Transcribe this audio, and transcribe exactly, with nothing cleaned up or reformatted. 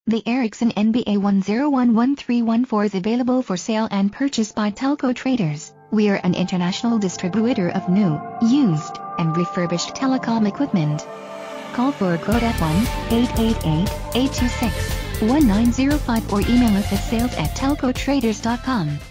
The Ericsson N B A one oh one thirteen fourteen is available for sale and purchase by TelcoTraders. We are an international distributor of new, used, and refurbished telecom equipment. Call for a quote at one eight eight eight, eight two six, one nine zero five or email us at sales at telco traders dot com.